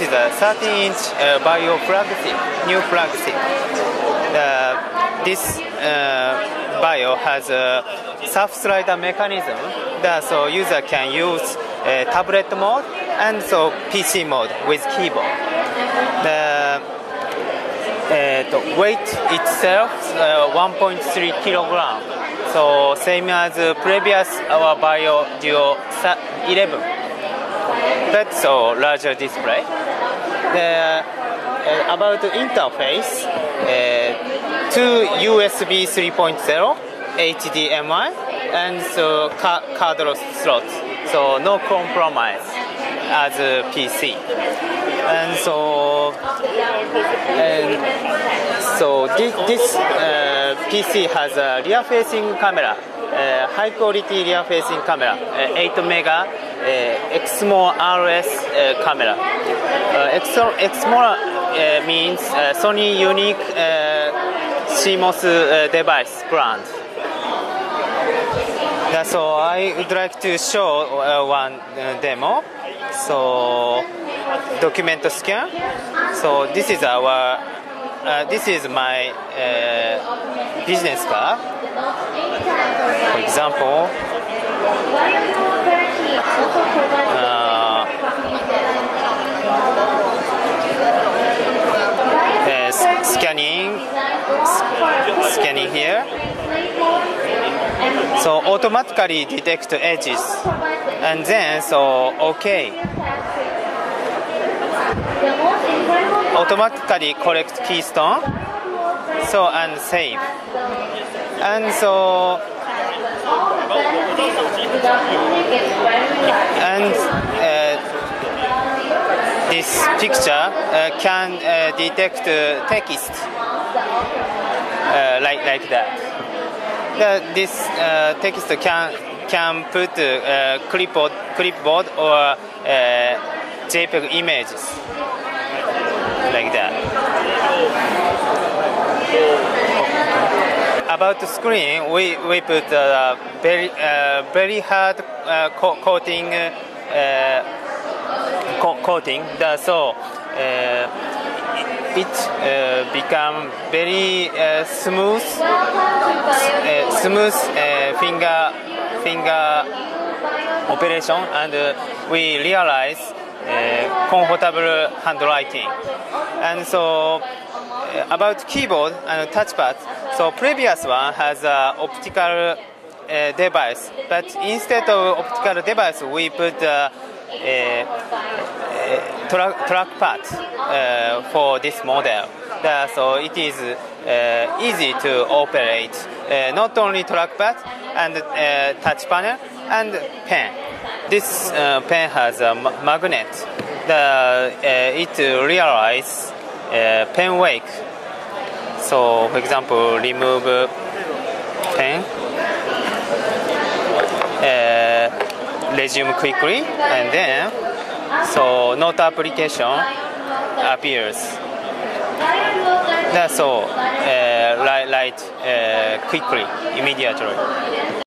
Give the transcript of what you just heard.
is a 13-inch Vaio flagship, new flagship. This Vaio has a surf slider mechanism, so user can use tablet mode and so PC mode with keyboard. The weight itself 1.3 kilogram, so same as previous our Vaio Duo 11, but so larger display. About the interface, two USB 3.0, HDMI, and so card slots, so no compromise as a PC. And so this PC has a rear-facing camera, high-quality rear-facing camera, 8 mega Exmor RS camera. Exmor means Sony unique CMOS device brand. So I would like to show one demo. So document scan. So this is our this is my business card. For example, scanning here. So automatically detect edges, and then so OK. Automatically collect keystone, so and save. And so this picture can detect text like that. This text can put clipboard or JPEG images like that. About the screen, we put very hard coating. So it become very smooth finger operation, and we realize comfortable handwriting. And so about keyboard and touchpad, so previous one has a optical device, but instead of optical device we put trackpad for this model. So it is easy to operate, not only trackpad and touch panel and pen. This pen has a magnet. It realizes pen wake. So for example, remove pen, resume quickly, and then so note application appears. So write quickly, immediately.